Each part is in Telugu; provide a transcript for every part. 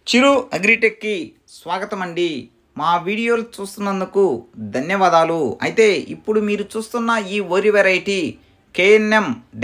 చిరు అగ్రిటెక్కి స్వాగతం అండి. మా వీడియోలు చూస్తున్నందుకు ధన్యవాదాలు. అయితే ఇప్పుడు మీరు చూస్తున్న ఈ వరి వెరైటీ KNM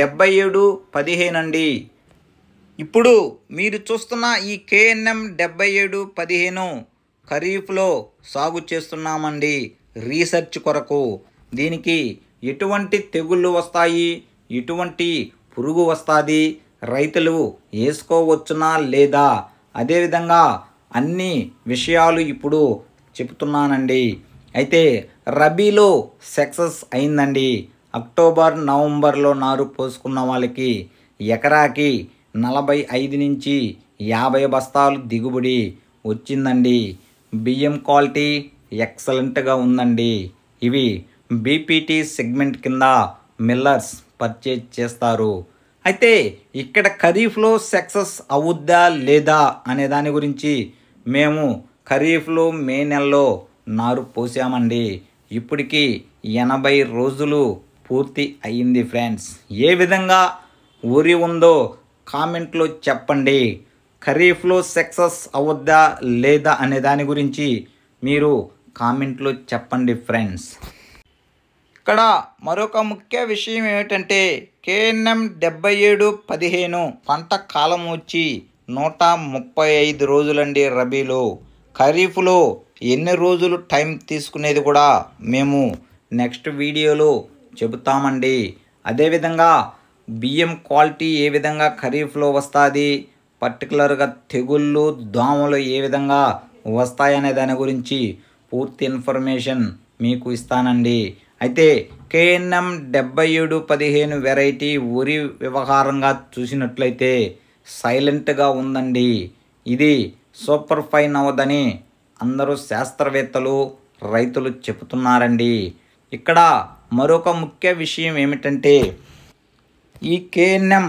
7715 అండి. ఇప్పుడు మీరు చూస్తున్న ఈ KNM 7715 ఖరీఫ్లో సాగు చేస్తున్నామండి. రీసెర్చ్ కొరకు దీనికి ఎటువంటి తెగుళ్ళు వస్తాయి, ఎటువంటి పురుగు వస్తుంది, రైతులు వేసుకోవచ్చునా లేదా, అదేవిధంగా అన్ని విషయాలు ఇప్పుడు చెప్తున్నానండి. అయితే రబీలో సక్సెస్ అయిందండి. అక్టోబర్ నవంబర్లో నారు పోసుకున్న వాళ్ళకి ఎకరాకి 45 నుంచి 50 బస్తాలు దిగుబడి వచ్చిందండి. బియ్యం క్వాలిటీ ఎక్సలెంట్గా ఉందండి. ఇవి బీపీటీ సెగ్మెంట్ కింద మిల్లర్స్ పర్చేజ్ చేస్తారు. అయితే ఇక్కడ ఖరీఫ్లో సక్సెస్ అవుద్దా లేదా అనే దాని గురించి మేము ఖరీఫ్లో మే నెలలో నారు పోసామండి. ఇప్పటికి 80 రోజులు పూర్తి అయ్యింది ఫ్రెండ్స్. ఏ విధంగా ఊరి ఉందో కామెంట్లో చెప్పండి. ఖరీఫ్లో సక్సెస్ అవుద్దా లేదా అనే దాని గురించి మీరు కామెంట్లో చెప్పండి ఫ్రెండ్స్. ఇక్కడ మరొక ముఖ్య విషయం ఏమిటంటే KNM 7715 పంట కాలం వచ్చి 135 రోజులండి రబీలో. ఖరీఫ్లో ఎన్ని రోజులు టైం తీసుకునేది కూడా మేము నెక్స్ట్ వీడియోలో చెబుతామండి. అదేవిధంగా బియ్యం క్వాలిటీ ఏ విధంగా ఖరీఫ్లో వస్తుంది, పర్టికులర్గా తెగుళ్ళు దోమలు ఏ విధంగా వస్తాయనే దాని గురించి పూర్తి ఇన్ఫర్మేషన్ మీకు ఇస్తానండి. అయితే KNM 7715 వెరైటీ వరి వ్యవహారంగా చూసినట్లయితే సైలెంట్గా ఉందండి. ఇది సూపర్ ఫైన్ అవ్వదని అందరూ శాస్త్రవేత్తలు రైతులు చెబుతున్నారండి. ఇక్కడ మరొక ముఖ్య విషయం ఏమిటంటే ఈ KNM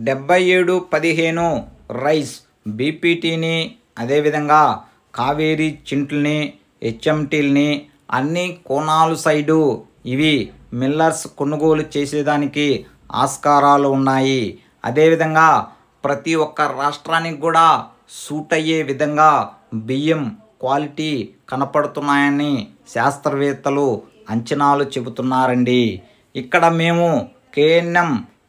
7715 రైస్ బీపీటీని, అదేవిధంగా కావేరీ చింట్లని, HMTల్ని అన్ని కోణాలు సైడు ఇవి మిల్లర్స్ కొనుగోలు చేసేదానికి ఆస్కారాలు ఉన్నాయి. అదేవిధంగా ప్రతి ఒక్క రాష్ట్రానికి కూడా సూట్ అయ్యే విధంగా బియ్యం క్వాలిటీ కనపడుతున్నాయని శాస్త్రవేత్తలు అంచనాలు చెబుతున్నారండి. ఇక్కడ మేము KNM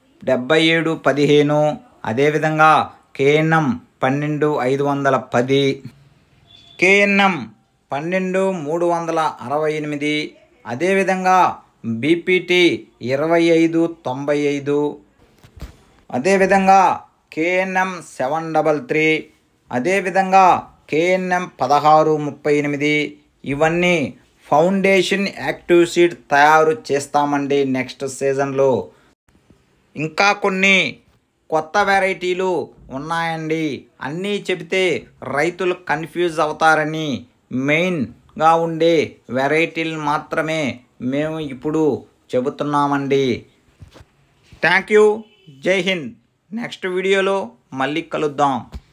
7715, అదేవిధంగా KNM 12510, KNM 12368, అదేవిధంగా బీపీటీ 2595, అదేవిధంగా KNM 733, అదేవిధంగా KNM 1638 ఇవన్నీ ఫౌండేషన్ యాక్టివ్ సీడ్ తయారు చేస్తామండి నెక్స్ట్ సీజన్లో. ఇంకా కొన్ని కొత్త వెరైటీలు ఉన్నాయండి. అన్నీ చెబితే రైతులు కన్ఫ్యూజ్ అవుతారని మెయిన్గా ఉండే వెరైటీలు మాత్రమే మేము ఇప్పుడు చెబుతున్నామండి. Thank you. జై హింద్. నెక్స్ట్ వీడియోలో మళ్ళీ కలుద్దాం.